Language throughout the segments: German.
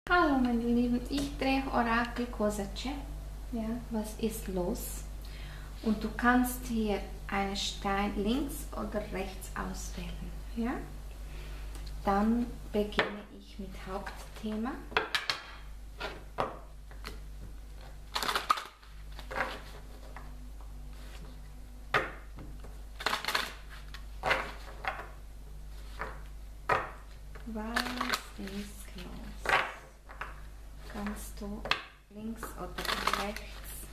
Hallo meine Lieben, ich drehe Orakel Kosace. Ja, was ist los? Und du kannst hier einen Stein links oder rechts auswählen. Ja? Dann beginne ich mit Hauptthema. Was ist los? Kannst du links oder rechts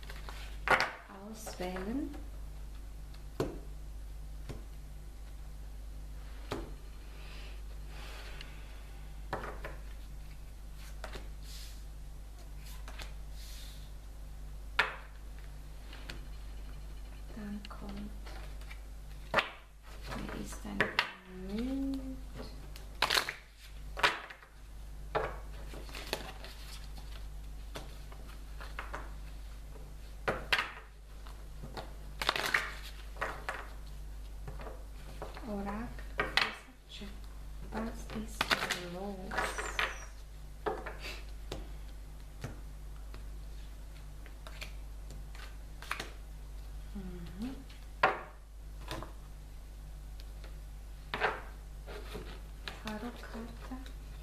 auswählen? Dann kommt, hier ist ein Mut. Orakel Kosace. Was ist los? Tarotkarte.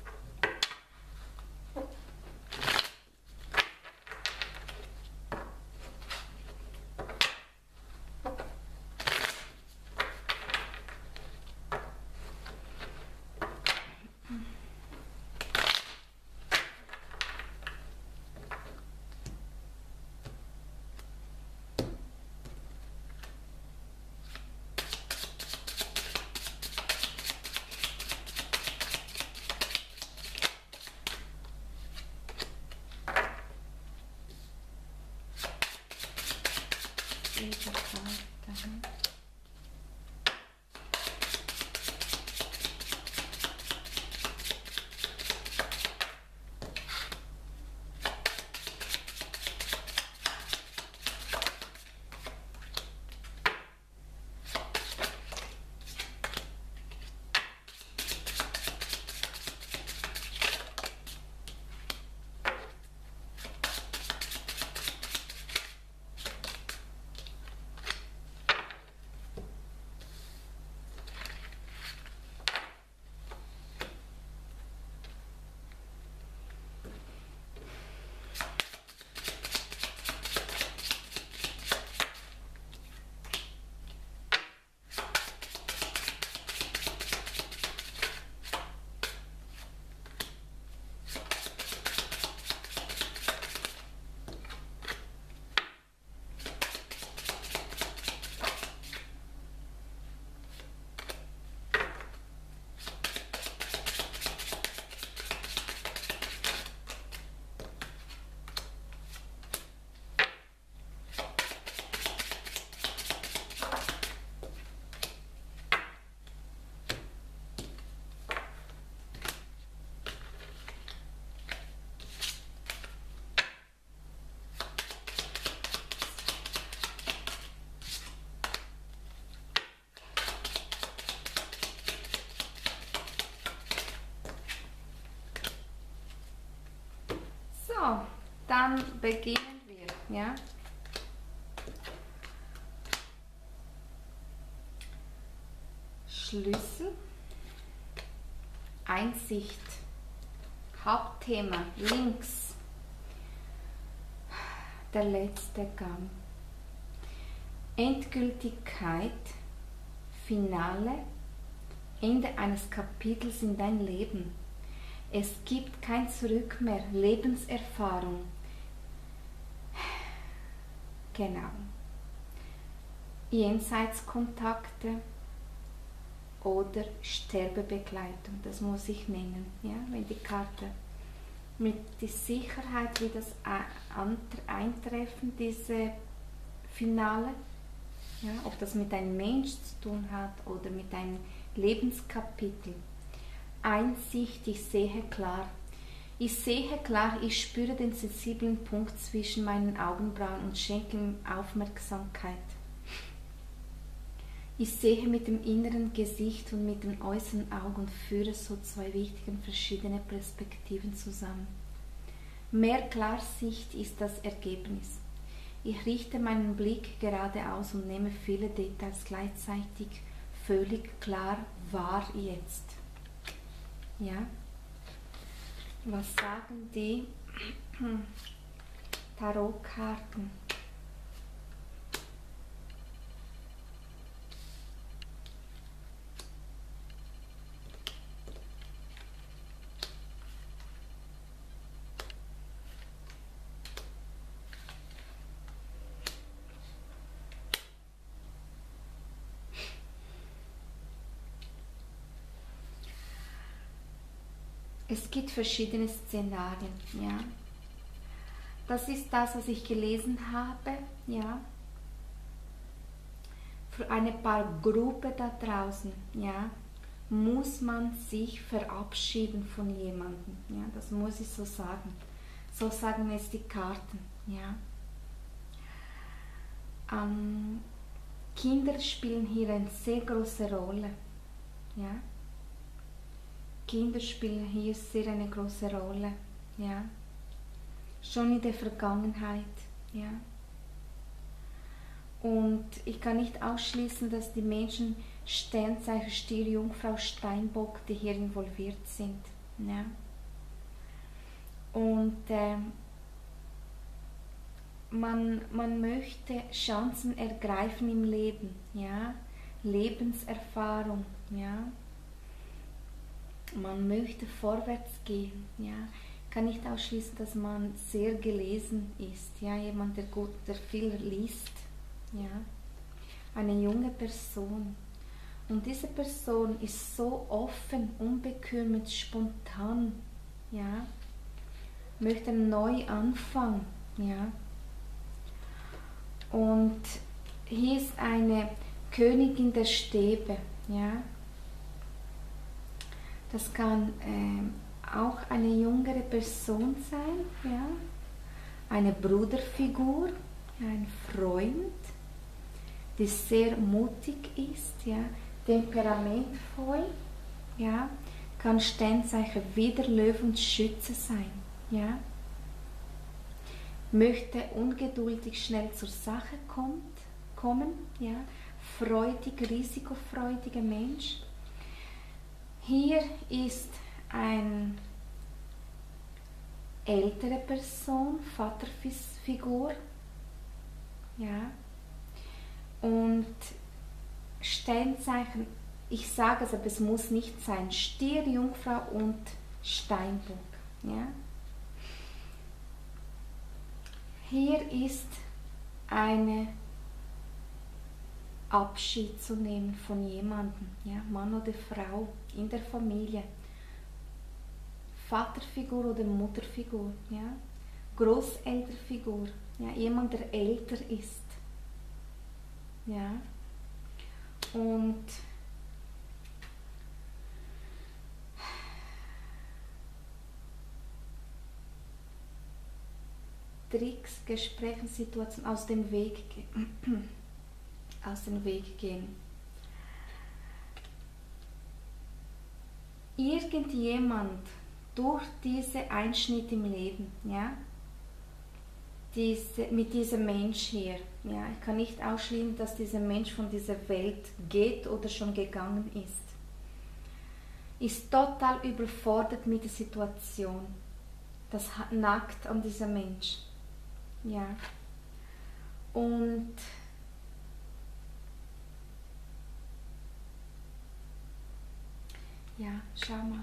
Diese Karte. So, dann beginnen wir, ja. Schlüssel, Einsicht, Hauptthema links, der letzte Gang, Endgültigkeit, Finale, Ende eines Kapitels in dein Leben. Es gibt kein Zurück mehr, Lebenserfahrung. Genau. Jenseitskontakte oder Sterbebegleitung, das muss ich nennen, ja, wenn die Karte mit der Sicherheit, wie das Eintreffen, diese Finale, ja, ob das mit einem Mensch zu tun hat oder mit einem Lebenskapitel. Einsicht, ich sehe klar. Ich sehe klar, ich spüre den sensiblen Punkt zwischen meinen Augenbrauen und schenke ihm Aufmerksamkeit. Ich sehe mit dem inneren Gesicht und mit den äußeren Augen und führe so zwei wichtige verschiedene Perspektiven zusammen. Mehr Klarsicht ist das Ergebnis. Ich richte meinen Blick geradeaus und nehme viele Details gleichzeitig völlig klar wahr jetzt. Ja? Was sagen die Tarotkarten? Es gibt verschiedene Szenarien, ja. Das ist das, was ich gelesen habe, ja. Für eine Gruppe da draußen, ja, muss man sich verabschieden von jemandem, ja. Das muss ich so sagen. So sagen es die Karten, ja. Kinder spielen hier eine sehr große Rolle, ja. Kinder spielen hier sehr eine große Rolle, ja. Schon in der Vergangenheit, ja. Und ich kann nicht ausschließen, dass die Menschen Sternzeichen Stier, Jungfrau, Steinbock, die hier involviert sind, ja. Und man möchte Chancen ergreifen im Leben, ja. Lebenserfahrung, ja. Man möchte vorwärts gehen, ja. Kann nicht ausschließen, dass man sehr gelesen ist, ja, jemand, der viel liest, ja. Eine junge Person. Und diese Person ist so offen, unbekümmert, spontan, ja. Möchte einen Neuanfang, ja. Und hier ist eine Königin der Stäbe, ja. Das kann auch eine jüngere Person sein, ja? Eine Bruderfigur, ein Freund, die sehr mutig ist, ja? Temperamentvoll, ja? Kann Sternzeichen Widder, Löwe und Schütze sein, ja? Möchte ungeduldig schnell zur Sache kommen, ja? Freudig, risikofreudiger Mensch. Hier ist eine ältere Person, Vaterfigur, ja, und Sternzeichen, ich sage es, aber es muss nicht sein, Stier, Jungfrau und Steinbock, ja. Hier ist eine Abschied zu nehmen von jemandem, ja, Mann oder Frau in der Familie, Vaterfigur oder Mutterfigur, ja, Großelternfigur, ja, jemand, der älter ist, ja, und Tricks, Gespräche, Situationen aus dem Weg gehen. Irgendjemand durch diese Einschnitte im Leben, ja, mit diesem Mensch hier, ja, ich kann nicht ausschließen, dass dieser Mensch von dieser Welt geht oder schon gegangen ist total überfordert mit der Situation. Das nagt an dieser Mensch, ja, und ja, schau mal.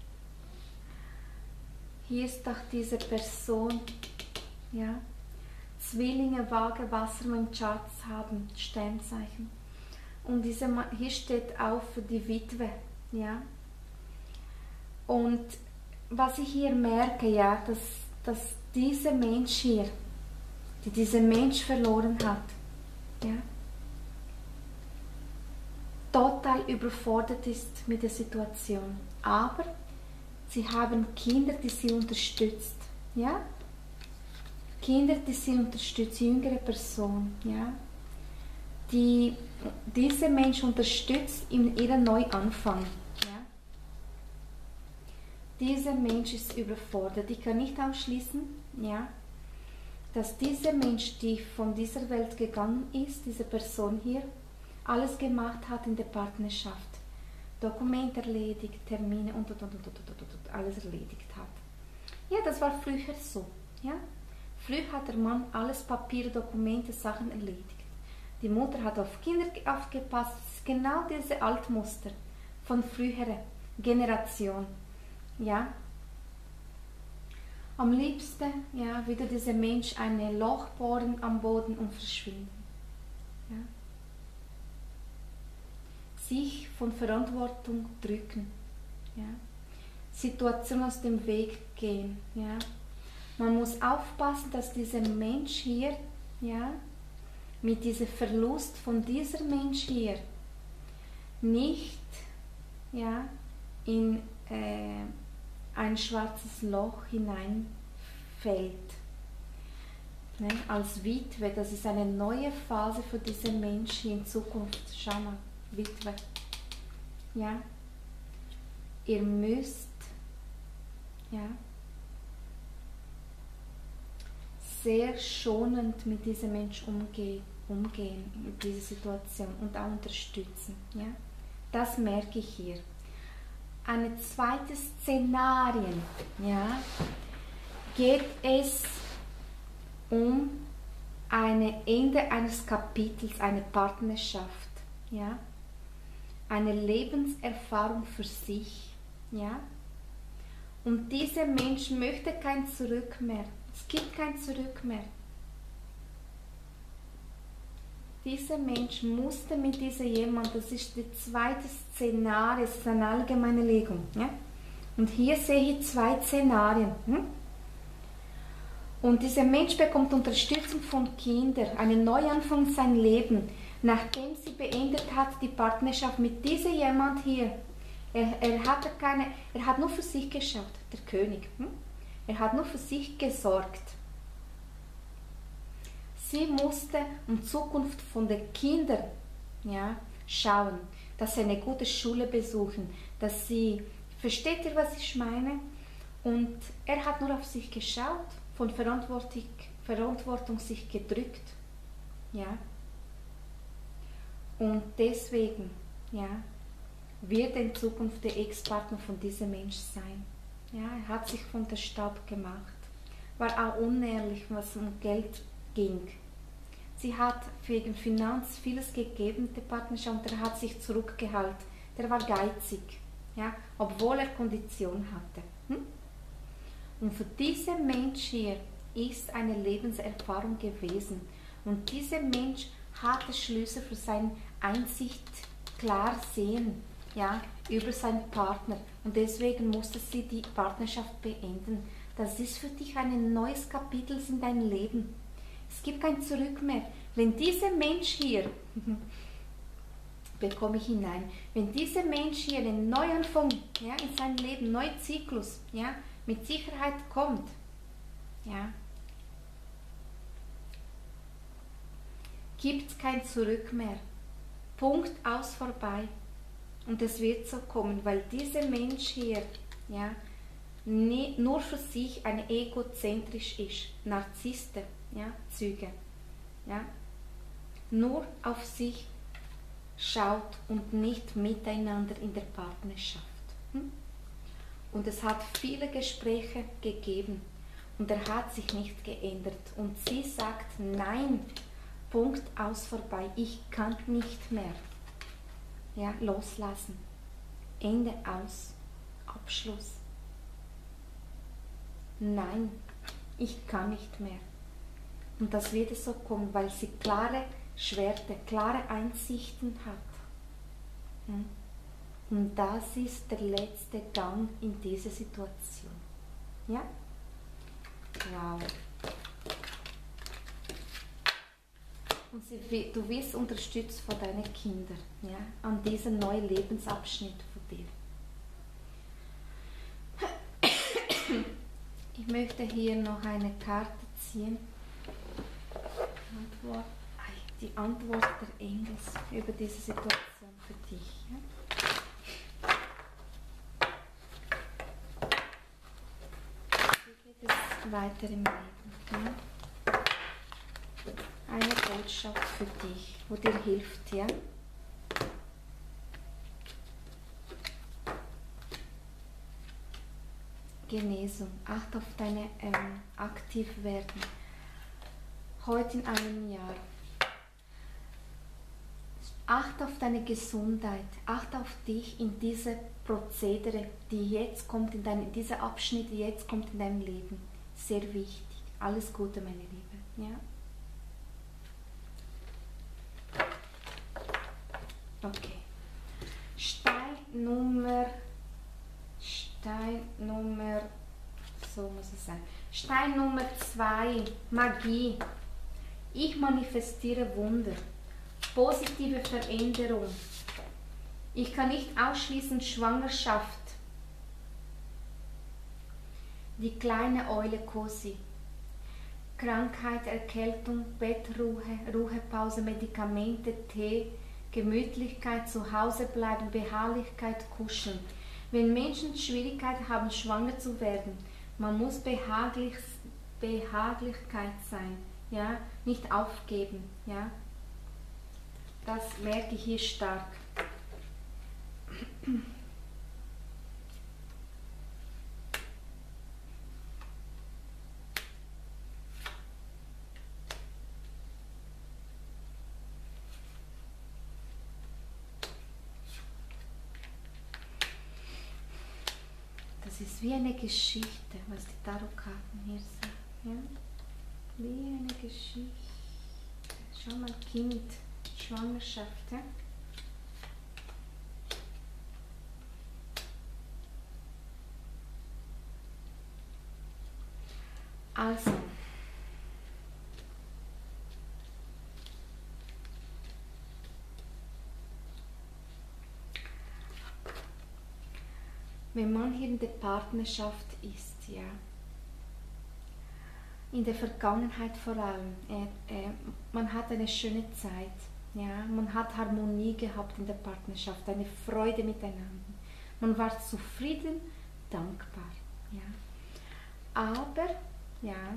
Hier ist doch diese Person, ja, Zwillinge, Waage, Wassermann, Charts haben, Sternzeichen. Und hier steht auch für die Witwe, ja. Und was ich hier merke, ja, dass dieser Mensch hier, die diesen Mensch verloren hat, ja, total überfordert ist mit der Situation. Aber sie haben Kinder, die sie unterstützt, ja? Kinder, die sie unterstützen, jüngere Person, ja? Dieser Mensch unterstützt in ihrem Neuanfang. Ja? Dieser Mensch ist überfordert. Ich kann nicht ausschließen, ja, dass dieser Mensch, die von dieser Welt gegangen ist, diese Person hier, alles gemacht hat in der Partnerschaft. Dokumente erledigt, Termine und, alles erledigt hat. Ja, das war früher so. Ja? Früher hat der Mann alles Papier, Dokumente, Sachen erledigt. Die Mutter hat auf Kinder aufgepasst. Das ist genau diese Altmuster von früherer Generation. Ja? Am liebsten, ja, würde dieser Mensch ein Loch bohren am Boden und verschwinden. Ja? Sich von Verantwortung drücken. Ja? Situation aus dem Weg gehen. Ja? Man muss aufpassen, dass dieser Mensch hier, ja, mit diesem Verlust von dieser Mensch hier nicht, ja, in ein schwarzes Loch hineinfällt. Ne? Als Witwe, das ist eine neue Phase für diesen Menschen in Zukunft. Schau mal, Witwe. Ja? Ihr müsst, ja, sehr schonend mit diesem Menschen umgehen in dieser Situation und auch unterstützen. Ja? Das merke ich hier. Ein zweites Szenario, ja, geht es um ein Ende eines Kapitels, eine Partnerschaft, ja, eine Lebenserfahrung für sich, ja, und dieser Mensch möchte kein Zurück mehr. Es gibt kein Zurück mehr. Dieser Mensch musste mit diesem jemand, das ist das zweite Szenario, das ist eine allgemeine Legung. Ja? Und hier sehe ich zwei Szenarien. Und dieser Mensch bekommt Unterstützung von Kindern, einen Neuanfang in sein Leben, nachdem sie beendet hat, die Partnerschaft mit diesem jemand hier. Er hat nur für sich geschaut, der König. Er hat nur für sich gesorgt. Sie musste um die Zukunft von den Kindern, ja, schauen, dass sie eine gute Schule besuchen, dass sie, versteht ihr, was ich meine? Und er hat nur auf sich geschaut, von Verantwortung sich gedrückt. Ja. Und deswegen, ja, wird in Zukunft der Ex-Partner von diesem Mensch sein. Ja, er hat sich von der Staub gemacht, war auch unehrlich, was um Geld ging. Sie hat wegen Finanz vieles gegeben, der Partnerschaft, und er hat sich zurückgehalten. Der war geizig, ja, obwohl er Kondition hatte. Und für diesen Mensch hier ist eine Lebenserfahrung gewesen. Und dieser Mensch hatte Schlüsse für seine Einsicht klar sehen, ja, über seinen Partner. Und deswegen musste sie die Partnerschaft beenden. Das ist für dich ein neues Kapitel in deinem Leben. Es gibt kein Zurück mehr. Wenn dieser Mensch hier, bekomme ich hinein, wenn dieser Mensch hier einen Neuanfang, ja, in seinem Leben, einen neuen Zyklus, ja, mit Sicherheit kommt, ja, gibt es kein Zurück mehr. Punkt, aus, vorbei. Und es wird so kommen, weil dieser Mensch hier, ja, nur für sich ein egozentrisch ist, Narzisste, ja, Züge, ja, nur auf sich schaut und nicht miteinander in der Partnerschaft. Und es hat viele Gespräche gegeben und er hat sich nicht geändert. Und sie sagt, nein, Punkt, aus, vorbei, ich kann nicht mehr. Ja, loslassen. Ende, aus, Abschluss. Nein, ich kann nicht mehr. Und das wird so kommen, weil sie klare Schwerte, klare Einsichten hat. Und das ist der letzte Gang in diese Situation. Ja? Wow. Und du wirst unterstützt von deinen Kindern, ja, an diesem neuen Lebensabschnitt von dir. Ich möchte hier noch eine Karte ziehen. Antwort. die Antwort der Engel über diese Situation für dich. Ja? Wie geht es weiter im Leben? Ja? Eine Botschaft für dich, wo dir hilft, ja? Genesung. Acht auf deine Aktivwerden. Heute in einem Jahr. Acht auf deine Gesundheit. Acht auf dich in diese Prozedere, die jetzt kommt, dieser Abschnitt, die jetzt kommt in deinem Leben. Sehr wichtig. Alles Gute, meine Liebe. Ja? Okay. Stein Nummer, so muss es sein. Stein Nummer 2, Magie. Ich manifestiere Wunder, positive Veränderung. Ich kann nicht ausschließen Schwangerschaft. Die kleine Eule Cosi. Krankheit, Erkältung, Bettruhe, Ruhepause, Medikamente, Tee, Gemütlichkeit, zu Hause bleiben, Beharrlichkeit, Kuscheln. Wenn Menschen Schwierigkeiten haben, schwanger zu werden, man muss Behaglichkeit sein, ja, nicht aufgeben, ja. Das merke ich hier stark. Das ist wie eine Geschichte, was die Tarotkarten hier sagen. Ja? Wie eine Geschichte. Schau mal, Kind, Schwangerschaft. Ja? Also, wenn man hier in der Partnerschaft ist, ja, in der Vergangenheit vor allem, man hat eine schöne Zeit, ja, man hat Harmonie gehabt in der Partnerschaft, eine Freude miteinander, man war zufrieden, dankbar, ja, aber, ja,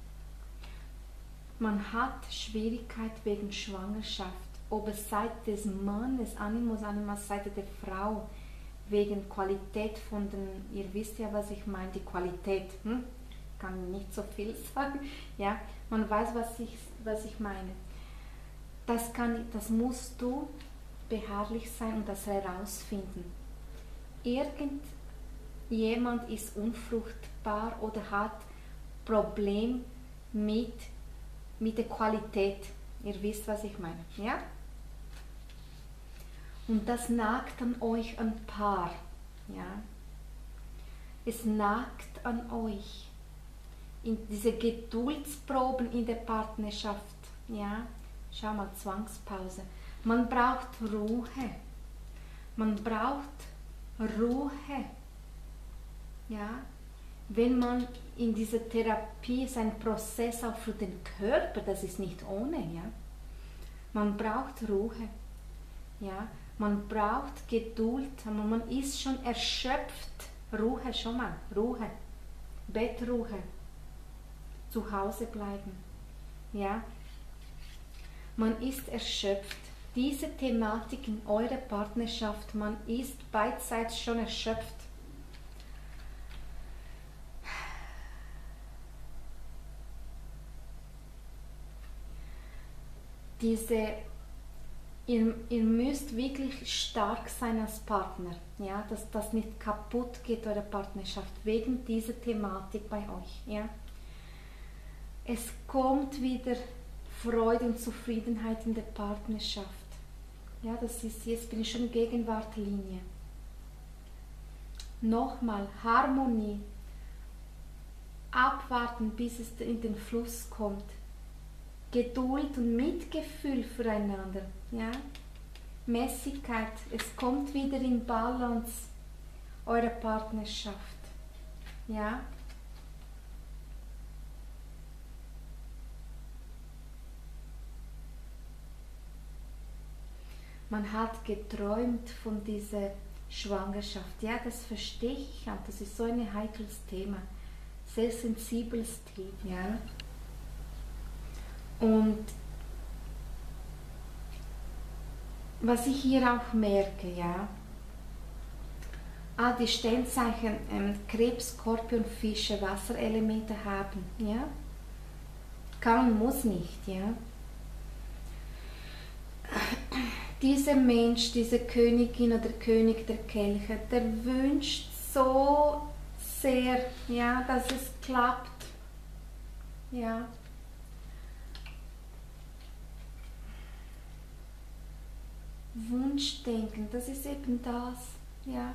man hat Schwierigkeit wegen Schwangerschaft, ob es Seite des Mannes, Animus, Seite der Frau, wegen Qualität von den, ihr wisst ja, was ich meine, die Qualität, kann nicht so viel sagen, ja, man weiß, was ich meine. Das musst du beharrlich sein und das herausfinden. Irgendjemand ist unfruchtbar oder hat Problem mit der Qualität. Ihr wisst, was ich meine, ja? Und das nagt an euch ein Paar, ja? Es nagt an euch. In diese Geduldsproben in der Partnerschaft, ja? Schau mal, Zwangspause. Man braucht Ruhe. Man braucht Ruhe, ja? Wenn man in dieser Therapie ist ein Prozess auch für den Körper, das ist nicht ohne, ja? Man braucht Ruhe, ja? Man braucht Geduld, aber man ist schon erschöpft. Ruhe, schon mal, Ruhe, Bettruhe, zu Hause bleiben, ja? Man ist erschöpft. Diese Thematik in eurer Partnerschaft, man ist beidseits schon erschöpft. Ihr müsst wirklich stark sein als Partner, ja, dass das nicht kaputt geht, eure Partnerschaft, wegen dieser Thematik bei euch. Ja. Es kommt wieder Freude und Zufriedenheit in der Partnerschaft. Ja, das ist, jetzt bin ich schon in Gegenwartlinie. Nochmal, Harmonie, abwarten, bis es in den Fluss kommt. Geduld und Mitgefühl füreinander, ja? Mäßigkeit, es kommt wieder in Balance, eure Partnerschaft, ja? Man hat geträumt von dieser Schwangerschaft. Ja, das verstehe ich auch. Das ist so ein heikles Thema. Sehr sensibles Thema. Ja. Und was ich hier auch merke, ja, die Sternzeichen Krebs, Skorpion, Fische, Wasserelemente haben, ja, kann, muss nicht, ja. Dieser Mensch, diese Königin oder König der Kelche, der wünscht so sehr, ja, dass es klappt, ja. Wunschdenken, das ist eben das, ja.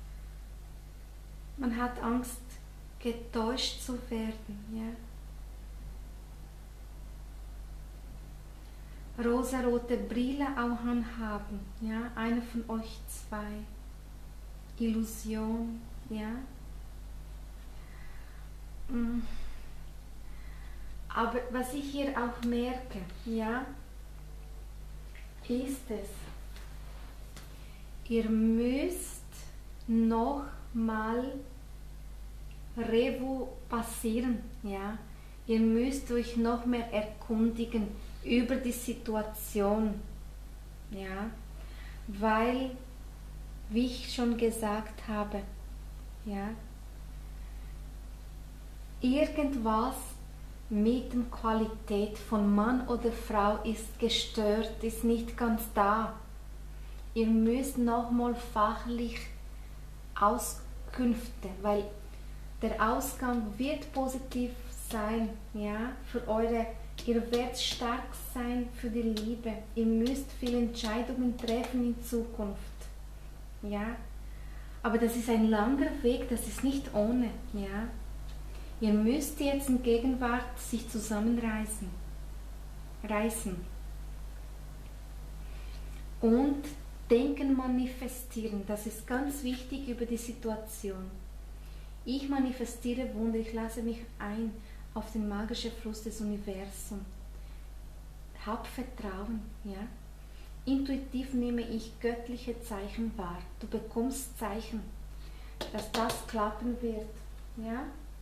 Man hat Angst, getäuscht zu werden, ja. Rosarote Brille auch anhaben, ja, einer von euch zwei. Illusion, ja. Aber was ich hier auch merke, ja, ist es, ihr müsst noch mal Revue passieren, ja. Ihr müsst euch noch mehr erkundigen über die Situation, ja, weil, wie ich schon gesagt habe, ja, irgendwas mit der Qualität von Mann oder Frau ist gestört, ist nicht ganz da. Ihr müsst nochmal fachlich Auskünfte, weil der Ausgang wird positiv sein, ja, für eure, ihr werdet stark sein für die Liebe. Ihr müsst viele Entscheidungen treffen in Zukunft, ja. Aber das ist ein langer Weg, das ist nicht ohne, ja. Ihr müsst jetzt in Gegenwart sich zusammenreißen, und denken, manifestieren. Das ist ganz wichtig über die Situation. Ich manifestiere Wunder, ich lasse mich ein auf den magischen Fluss des Universums. Hab Vertrauen, ja. Intuitiv nehme ich göttliche Zeichen wahr. Du bekommst Zeichen, dass das klappen wird, ja.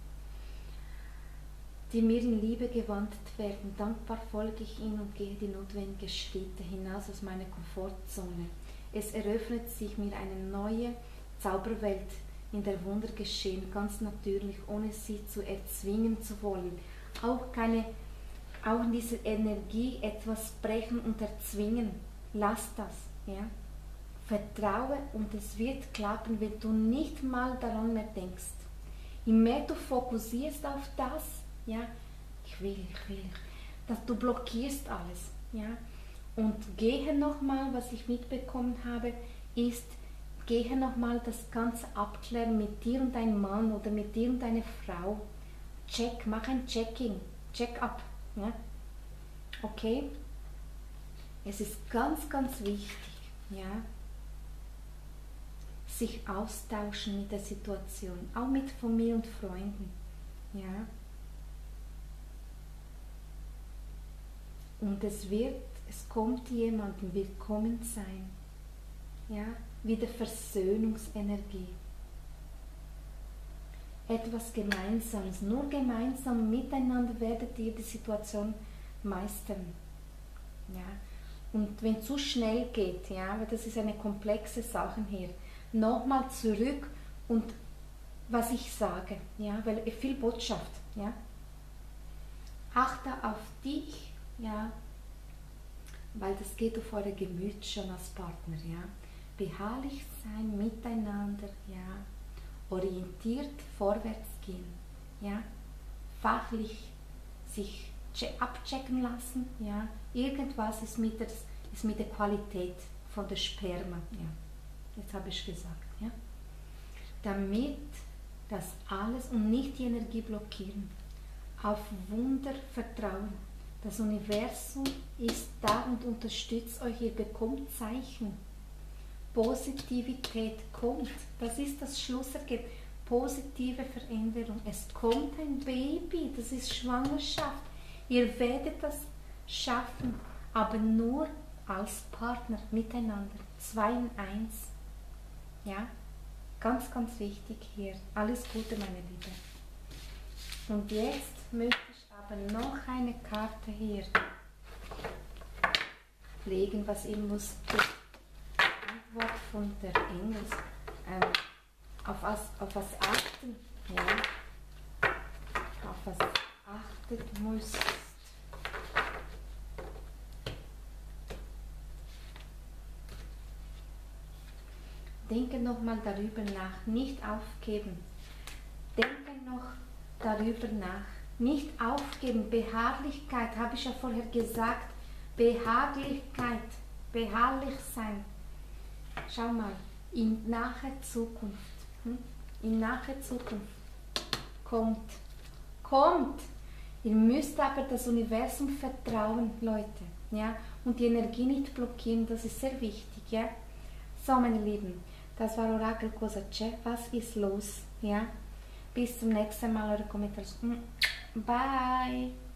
Die mir in Liebe gewandelt werden. Dankbar folge ich ihnen und gehe die notwendigen Schritte hinaus aus meiner Komfortzone. Es eröffnet sich mir eine neue Zauberwelt, in der Wunder geschehen, ganz natürlich, ohne sie zu erzwingen zu wollen. Auch in dieser Energie etwas brechen und erzwingen. Lass das, ja. Vertraue und es wird klappen, wenn du nicht mal daran mehr denkst. Je mehr du fokussierst auf das, ja, ich will, dass du blockierst alles, ja. Und gehe nochmal, was ich mitbekommen habe, ist, gehe nochmal das Ganze abklären mit dir und deinem Mann oder mit dir und deiner Frau. Mach ein Check-up, ja. Okay? Es ist ganz, ganz wichtig, ja, sich austauschen mit der Situation, auch mit Familie und Freunden, ja. Und es kommt jemandem willkommen sein, ja, wieder Versöhnungsenergie. Etwas Gemeinsames, nur gemeinsam miteinander werdet ihr die Situation meistern, ja. Und wenn es zu schnell geht, ja, weil das ist eine komplexe Sache hier, nochmal zurück und was ich sage, ja, weil viel Botschaft, ja. Achte auf dich, ja, weil das geht auf eure Gemüt schon als Partner, ja. Beharrlich sein, miteinander, ja. Orientiert vorwärts gehen, ja. Fachlich sich abchecken lassen, ja. Irgendwas ist mit der Qualität von der Sperma, ja. Jetzt habe ich gesagt, ja. Damit das alles und nicht die Energie blockieren. Auf Wunder vertrauen. Das Universum ist da und unterstützt euch. Ihr bekommt Zeichen. Positivität kommt. Das ist das Schlussergebnis. Positive Veränderung. Es kommt ein Baby. Das ist Schwangerschaft. Ihr werdet das schaffen. Aber nur als Partner miteinander. 2 in 1. Ja, ganz, ganz wichtig hier. Alles Gute, meine Liebe. Und jetzt möchte ich aber noch eine Karte hier legen, was ihr muss die Antwort von der Engel auf was achten, ja, auf was achtet müsst. Denke nochmal darüber nach, nicht aufgeben. Denke noch darüber nach, nicht aufgeben. Beharrlichkeit, habe ich ja vorher gesagt. Beharrlichkeit, beharrlich sein. Schau mal, in naher Zukunft, in naher Zukunft kommt. Ihr müsst aber das Universum vertrauen, Leute, ja, und die Energie nicht blockieren, das ist sehr wichtig, ja. So, meine Lieben, das war Orakel Kosace. Was ist los, ja? Bis zum nächsten Mal, eure Kommentare. Bye!